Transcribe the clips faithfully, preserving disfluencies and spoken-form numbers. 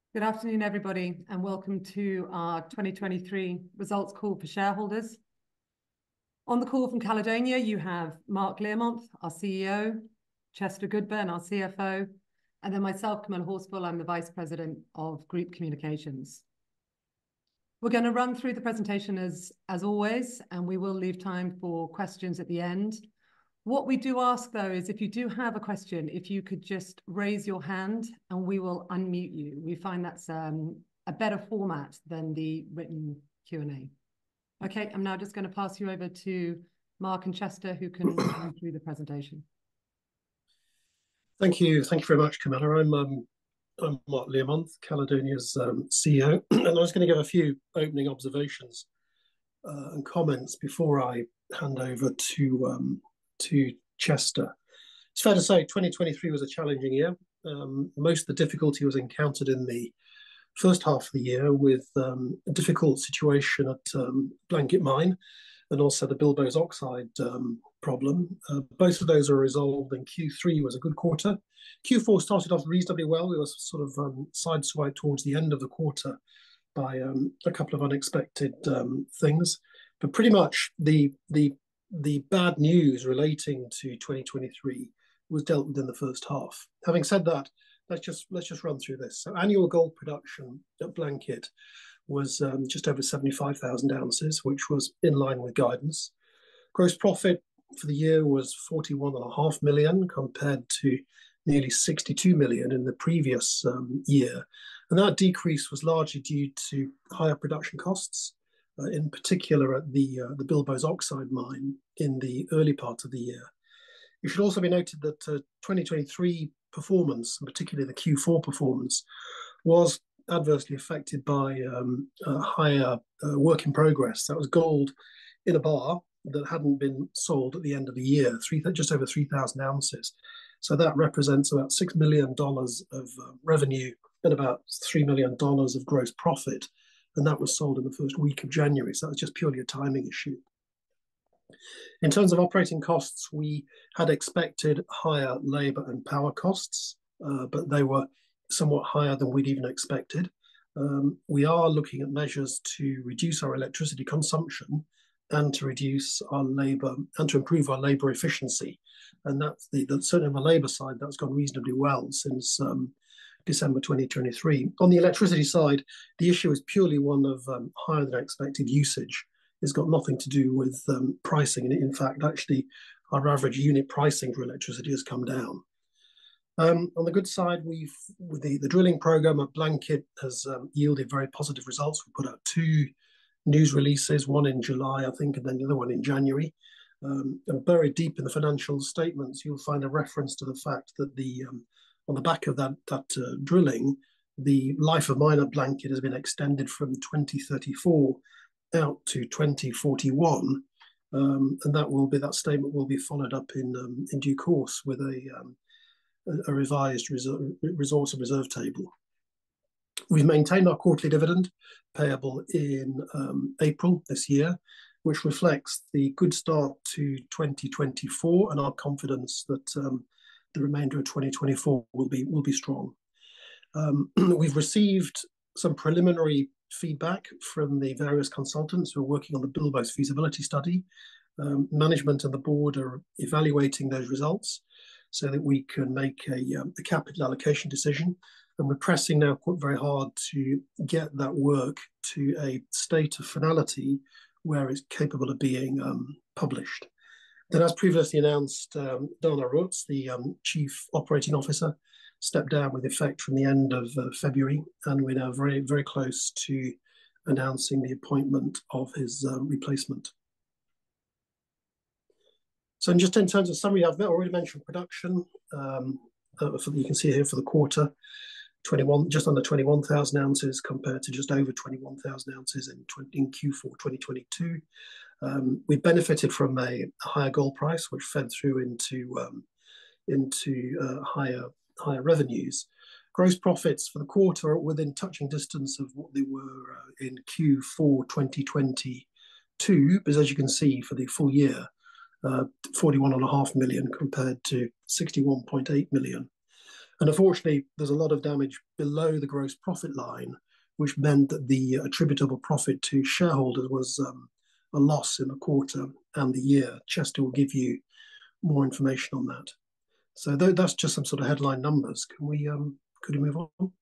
Good afternoon, everybody, and welcome to our twenty twenty-three results call for shareholders. On the call from Caledonia, you have Mark Learmonth, our C E O, Chester Goodburn, our C F O, and then myself, Camilla Horsfall. I'm the Vice President of Group Communications. We're going to run through the presentation as, as always, and we will leave time for questions at the end. What we do ask, though, is if you do have a question, if you could just raise your hand and we will unmute you. We find that's um, a better format than the written Q and A. Okay, I'm now just going to pass you over to Mark and Chester, who can run through the presentation. Thank you. Thank you very much, Camilla. I'm, um, I'm Mark Learmonth, Caledonia's um, C E O, and I was going to give a few opening observations uh, and comments before I hand over to um, to Chester. It's fair to say twenty twenty-three was a challenging year. Um, most of the difficulty was encountered in the first half of the year with um, a difficult situation at um, Blanket Mine and also the Bilboes oxide um, problem. Uh, both of those are resolved, and Q three was a good quarter. Q four started off reasonably well. We were sort of um, sideswiped towards the end of the quarter by um, a couple of unexpected um, things. But pretty much the the the bad news relating to twenty twenty-three was dealt with in the first half. Having said that, let's just let's just run through this. So annual gold production at Blanket was um, just over seventy-five thousand ounces, which was in line with guidance. Gross profit for the year was forty-one point five million compared to nearly sixty-two million in the previous um, year. And that decrease was largely due to higher production costs, Uh, in particular at the uh, the Bilboes oxide mine in the early part of the year. It should also be noted that uh, twenty twenty-three performance, and particularly the Q four performance, was adversely affected by um, a higher uh, work in progress. That was gold in a bar that hadn't been sold at the end of the year, three, just over three thousand ounces. So that represents about six million dollars of uh, revenue and about three million dollars of gross profit. And that was sold in the first week of January. So that was just purely a timing issue. In terms of operating costs, we had expected higher labour and power costs, uh, but they were somewhat higher than we'd even expected. Um, we are looking at measures to reduce our electricity consumption and to reduce our labour and to improve our labour efficiency. And that's the, the certainly on the labour side, that's gone reasonably well since um, December twenty twenty-three. On the electricity side, the issue is purely one of um, higher than expected usage. It's got nothing to do with um, pricing. And in fact, actually, our average unit pricing for electricity has come down. Um, on the good side, we've with the, the drilling program at Blanket has um, yielded very positive results. We put out two news releases, one in July, I think, and then the other one in January. Um, and buried deep in the financial statements, you'll find a reference to the fact that the um, on the back of that, that uh, drilling, the life of mine at Blanket has been extended from twenty thirty-four out to twenty forty-one. Um, and that will be that statement will be followed up in um, in due course with a, um, a, a revised reserve, resource and reserve table. We've maintained our quarterly dividend payable in um, April this year, which reflects the good start to twenty twenty-four and our confidence that um, the remainder of twenty twenty-four will be will be strong. Um, we've received some preliminary feedback from the various consultants who are working on the Bilboes feasibility study. Um, management and the board are evaluating those results so that we can make a, um, a capital allocation decision. And we're pressing now quite very hard to get that work to a state of finality where it's capable of being um, published. Then, as previously announced, um, Dana Roots, the um, Chief Operating Officer, stepped down with effect from the end of uh, February, and we're now very, very close to announcing the appointment of his um, replacement. So just in terms of summary, I've already mentioned production. Um, uh, for the, you can see here for the quarter, twenty-one, just under twenty-one thousand ounces compared to just over twenty-one thousand ounces in, in Q four twenty twenty-two. Um, we benefited from a, a higher gold price, which fed through into um, into uh, higher higher revenues. Gross profits for the quarter are within touching distance of what they were uh, in Q four twenty twenty-two, but as you can see, for the full year, uh, forty-one and a half million compared to sixty-one point eight million. And unfortunately, there's a lot of damage below the gross profit line, which meant that the attributable profit to shareholders was um, a loss in the quarter and the year. Chester will give you more information on that. So th that's just some sort of headline numbers. Can we, um, could we move on?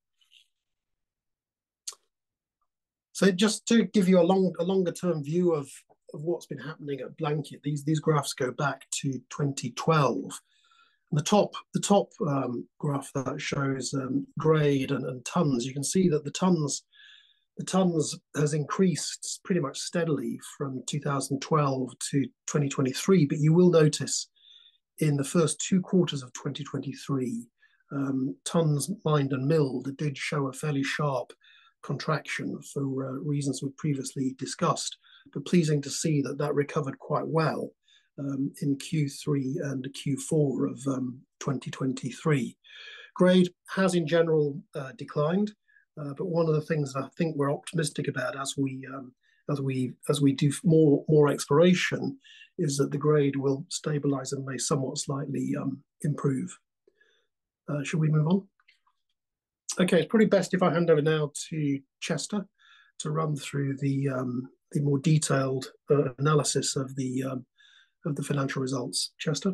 So just to give you a long, a longer term view of, of what's been happening at Blanket, these, these graphs go back to twenty twelve. And the top, the top um, graph that shows um, grade and, and tons, you can see that the tons, the tons has increased pretty much steadily from two thousand twelve to twenty twenty-three. But you will notice in the first two quarters of twenty twenty-three, um, tons mined and milled did show a fairly sharp contraction for uh, reasons we've previously discussed. But pleasing to see that that recovered quite well um, in Q three and Q four of um, twenty twenty-three. Grade has in general uh, declined, uh, but one of the things that I think we're optimistic about as we um, as we as we do more more exploration is that the grade will stabilize and may somewhat slightly um, improve. Uh, should we move on? Okay, it's probably best if I hand over now to Chester to run through the um, the more detailed uh, analysis of the um, of the financial results. Chester.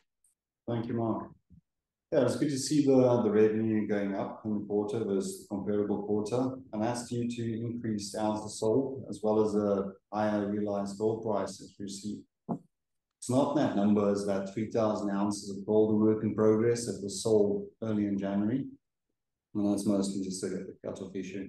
Thank you, Mark. Yeah, it's good to see the, the revenue going up in the quarter versus the comparable quarter, and that's due to increased ounces sold as well as a higher realized gold price as we see. It's not that number as that three thousand ounces of gold work in progress that was sold early in January, and that's mostly just a, a cut-off issue.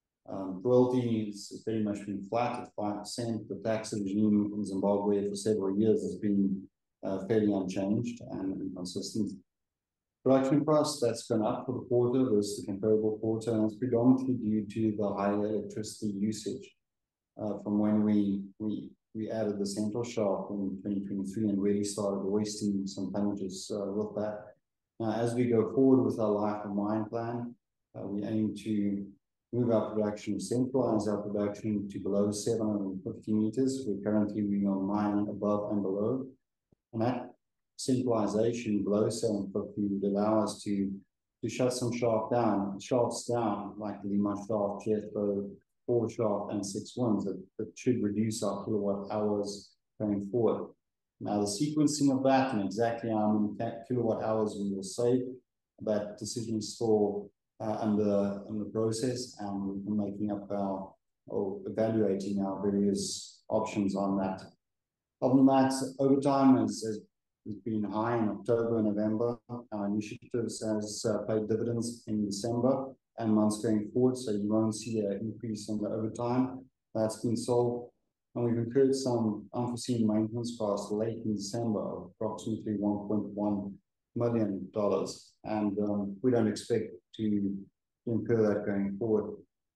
Um, royalties has very much been flat at five percent. The tax regime in Zimbabwe for several years has been uh, fairly unchanged and, and consistent. Production cost, that's gone up for the quarter versus the comparable quarter, and it's predominantly due to the higher electricity usage uh, from when we, we we added the central shaft in twenty twenty-three and really started wasting some tonnages uh, with that. Now, as we go forward with our life of mine plan, uh, we aim to move our production, centralize our production to below seven hundred fifty meters. We're currently we are mining above and below, and that centralization below seven fifty would allow us to to shut some shaft down, shafts down, like the Lima shaft, Jethro, four shaft, and six ones that, that should reduce our kilowatt hours going forward. Now, the sequencing of that and exactly how many kilowatt hours we will save, that decision is still uh, under, under process, and we're making up our, or evaluating our various options on that. Other than that, overtime has, has has been high in October and November. Our initiatives has uh, paid dividends in December and months going forward, so you won't see an increase in the overtime. That's been solved. And we've incurred some unforeseen maintenance costs late in December of approximately one point one million dollars. And um, we don't expect to, to incur that going forward.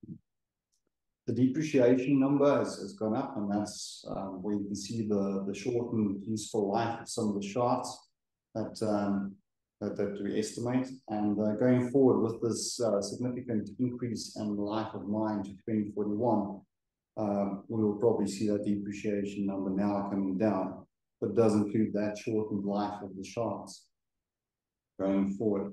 The depreciation number has, has gone up, and that's um, where you can see the, the shortened useful life of some of the shafts that, um, that, that we estimate. And uh, going forward with this uh, significant increase in the life of mine to twenty forty-one, um, we will probably see that depreciation number now coming down, but does include that shortened life of the shafts going forward.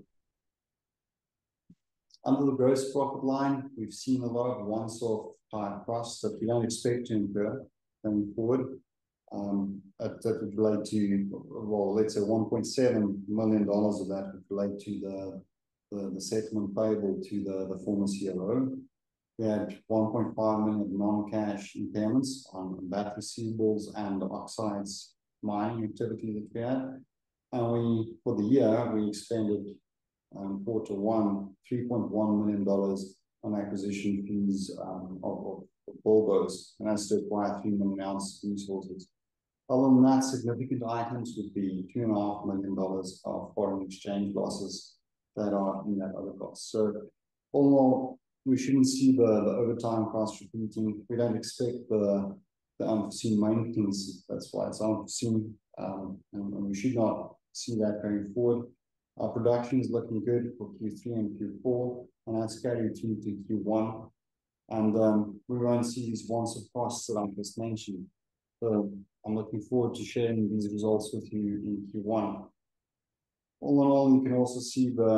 Under the gross profit line, we've seen a lot of once-off type costs that we don't expect to incur going forward. Um, that, that would relate to, well, let's say one point seven million dollars of that would relate to the, the, the settlement payable to the, the former C L O. We had one point five million of non-cash impairments on battery receivables and the oxides mining activity that we had. And we, for the year, we expended Um, quarter one, three point one million dollars on acquisition fees um, of, of, of Bilboes, and that's to acquire three million ounces of resources. Other than that, significant items would be two and a half million dollars of foreign exchange losses that are in that other cost. So, all in all, we shouldn't see the, the overtime cost repeating. We don't expect the, the unforeseen maintenance. That's why it's unforeseen, um, and, and we should not see that going forward. Our production is looking good for Q three and Q four, and that's carried through to Q one. And um, we won't see these once-off costs that I just mentioned. So I'm looking forward to sharing these results with you in Q one. All in all, you can also see the,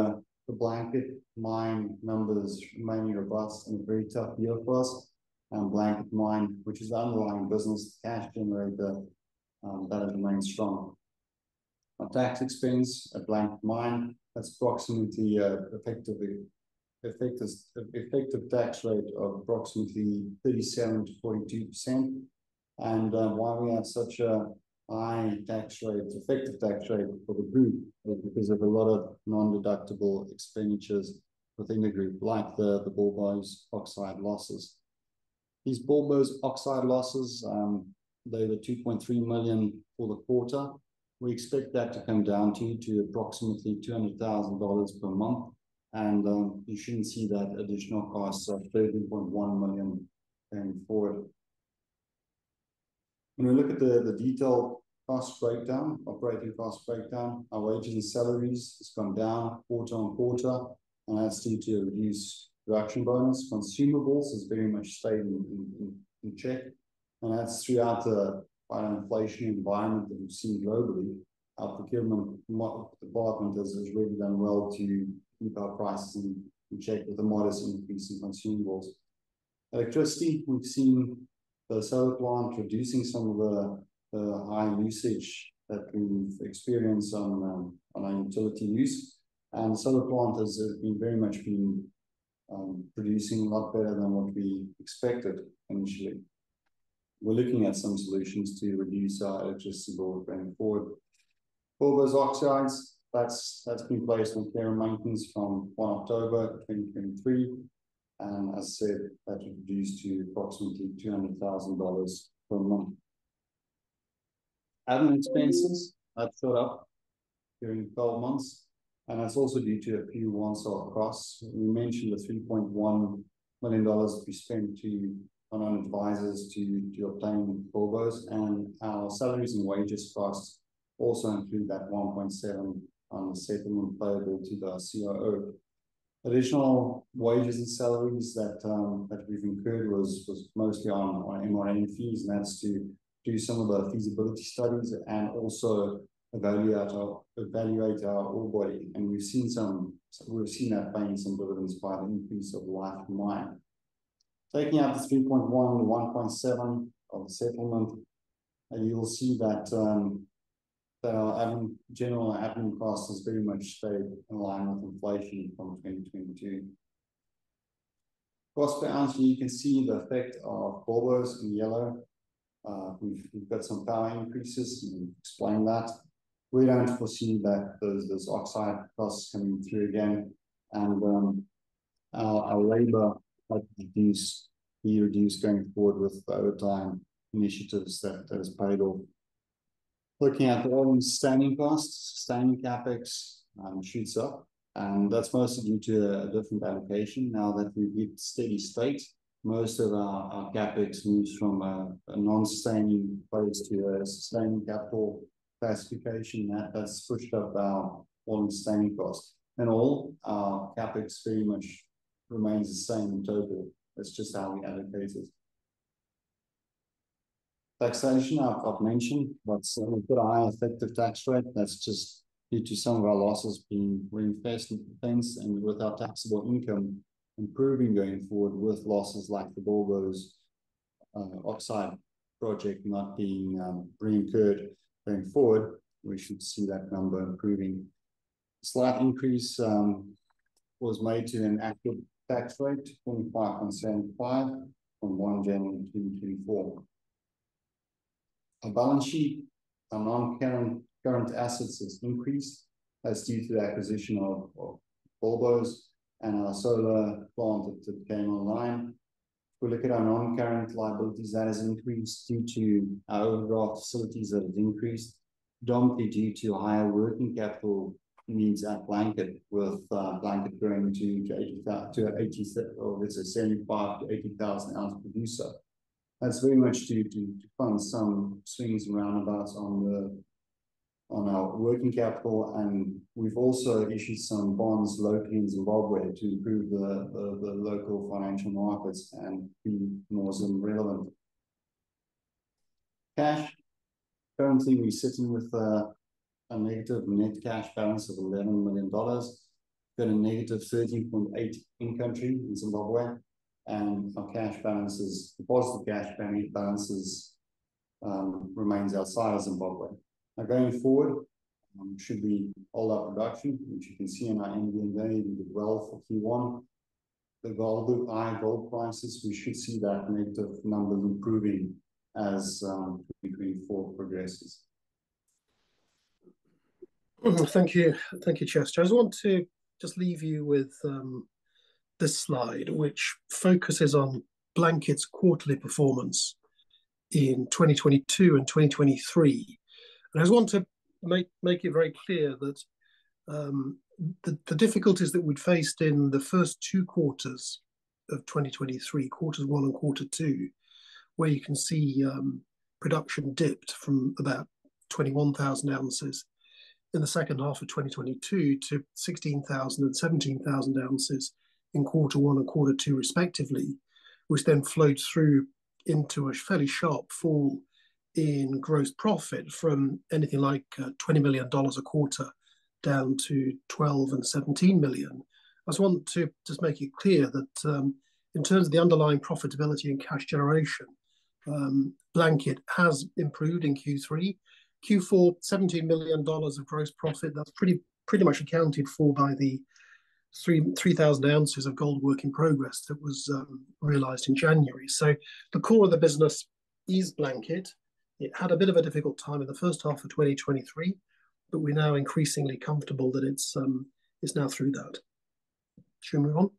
the Blanket mine numbers remaining robust and a very tough year for us. And Blanket mine, which is the underlying business, cash generator, um, that has remained strong. Our tax expense at Blanket mine, that's approximately uh, effectively effective effective tax rate of approximately thirty-seven to forty-two percent. And uh, why we have such a high tax rate, effective tax rate for the group, is because of a lot of non-deductible expenditures within the group, like the, the Bilboes oxide losses. These Bilboes oxide losses, um, they were two point three million for the quarter. We expect that to come down to, to approximately two hundred thousand dollars per month. And um, you shouldn't see that additional costs of thirteen point one million going forward. When we look at the, the detailed cost breakdown, operating cost breakdown, our wages and salaries has gone down quarter on quarter, and that's due to a reduced production bonus. Consumables has very much stayed in, in, in check, and that's throughout the quite an inflation environment that we've seen globally. Our procurement department has, has really done well to keep our prices in, in check with a modest increase in consumables. Electricity, we've seen the solar plant reducing some of the, the high usage that we've experienced on, um, on our utility use. And the solar plant has been very much been um, producing a lot better than what we expected initially. We're looking at some solutions to reduce our electricity bill going forward. Bilboes oxides, that's that's been placed on care and maintenance from first of October twenty twenty-three. And as I said, that was reduced to approximately two hundred thousand dollars per month. Admin expenses, that shot up during twelve months. And that's also due to a few once-off costs. We mentioned the three point one million dollars that we spent to on advisors to, to obtain Bilboes, and our salaries and wages costs also include that one point seven on the settlement payable to the C O O. Additional wages and salaries that um, that we've incurred was was mostly on, on M R N fees, and that's to do some of the feasibility studies and also evaluate our evaluate our ore body. And we've seen some we've seen that paying some dividends by the increase of life of mine. Taking out the three point one to one point seven of the settlement, and you will see that um, that our admin, general admin costs has very much stayed in line with inflation from twenty twenty-two. Cost per ounce, you can see the effect of Bilboes in yellow. Uh, we've, we've got some power increases, and explain that. We don't foresee that those, those oxide costs coming through again, and um, our, our labor might reduce, be reduced going forward with the overtime initiatives that, that is paid off. Looking at the all-in sustaining costs, sustaining capex um, shoots up, and that's mostly due to a different allocation. Now that we've hit steady state, most of our, our capex moves from a, a non-sustaining phase to a sustaining capital classification. That, that's pushed up our all-in sustaining cost. And all our capex very much remains the same in total. That's just how we allocate it. Taxation, I've, I've mentioned, but uh, we've got a high effective tax rate. That's just due to some of our losses being reinvested in things, and with our taxable income improving going forward with losses like the Bilboes uh, oxide project not being um, re-incurred going forward, we should see that number improving. A slight increase um, was made to an active tax rate, twenty-five point seven five from first of January twenty twenty-four. Our balance sheet, our non-current current assets has increased. That's due to the acquisition of, of Bilboes and our solar plant that came online. If we look at our non-current liabilities, that has increased due to our overdraft facilities that have increased, predominantly due to higher working capital needs at Blanket, with uh, Blanket growing to to eighty to eighty or it's a seventy-five to eighty thousand ounce producer. That's very much due to, to fund some swings and roundabouts on the on our working capital, and we've also issued some bonds locally in Zimbabwe to improve the, the, the local financial markets and be more Zim relevant. Cash, currently we're sitting with a, a negative net cash balance of eleven million dollars. got a negative thirteen point eight in country in Zimbabwe, and our cash balances, the positive cash balances, um, remains outside of Zimbabwe. Now going forward, um, should we hold up production, which you can see in our M D and A, we did well for Q one. The gold, high gold prices, we should see that negative number improving as um, twenty twenty-four progresses. Thank you, thank you, Chester. I just want to just leave you with um, this slide, which focuses on Blanket's quarterly performance in twenty twenty-two and twenty twenty-three. And I just want to make, make it very clear that um, the, the difficulties that we'd faced in the first two quarters of twenty twenty-three, quarters one and quarter two, where you can see um, production dipped from about twenty-one thousand ounces in the second half of twenty twenty-two to sixteen thousand and seventeen thousand ounces in quarter one and quarter two respectively, which then flowed through into a fairly sharp fall in gross profit from anything like uh, twenty million dollars a quarter down to twelve and seventeen million. I just want to just make it clear that um, in terms of the underlying profitability and cash generation, um, Blanket has improved in Q three. Q four, seventeen million dollars of gross profit. That's pretty pretty much accounted for by the three three thousand ounces of gold work in progress that was um, realized in January. So the core of the business is Blanket. It had a bit of a difficult time in the first half of twenty twenty-three, but we're now increasingly comfortable that it's um, it's now through that. Should we move on?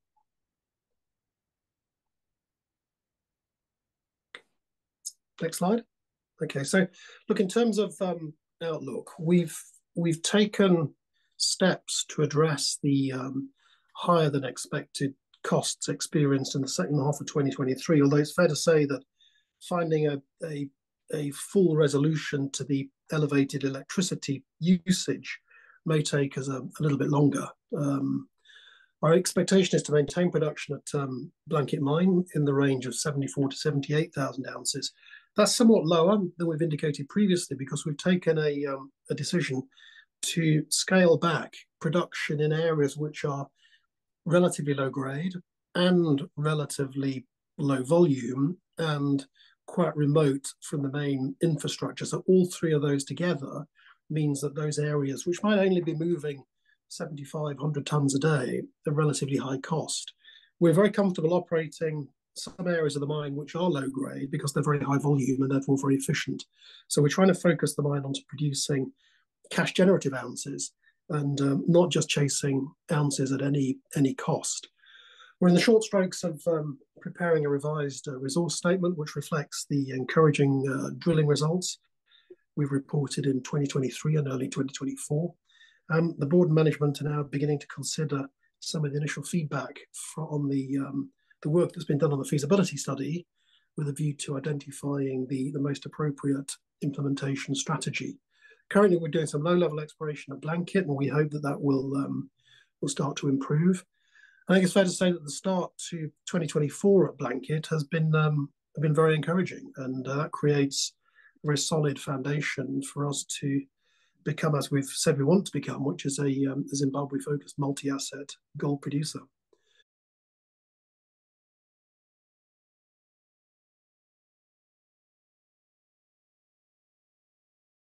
Next slide. Okay, so look, in terms of um, outlook, we've we've taken steps to address the um, higher than expected costs experienced in the second half of twenty twenty-three. Although it's fair to say that finding a a, a full resolution to the elevated electricity usage may take us a, a little bit longer. Um, our expectation is to maintain production at um, Blanket Mine in the range of seventy-four to seventy-eight thousand ounces. That's somewhat lower than we've indicated previously because we've taken a, um, a decision to scale back production in areas which are relatively low grade and relatively low volume and quite remote from the main infrastructure. So all three of those together means that those areas, which might only be moving seventy-five hundred tons a day, are relatively high cost. We're very comfortable operating some areas of the mine which are low grade because they're very high volume and therefore very efficient. So we're trying to focus the mine onto producing cash generative ounces and um, not just chasing ounces at any any cost. We're in the short strokes of um, preparing a revised uh, resource statement which reflects the encouraging uh, drilling results we've reported in twenty twenty-three and early twenty twenty-four. Um, the board and management are now beginning to consider some of the initial feedback from the um, the work that's been done on the feasibility study with a view to identifying the, the most appropriate implementation strategy. Currently, we're doing some low-level exploration at Blanket, and we hope that that will, um, will start to improve. I think it's fair to say that the start to twenty twenty-four at Blanket has been, um, been very encouraging, and uh, that creates a very solid foundation for us to become, as we've said we want to become, which is a, um, a Zimbabwe-focused multi-asset gold producer.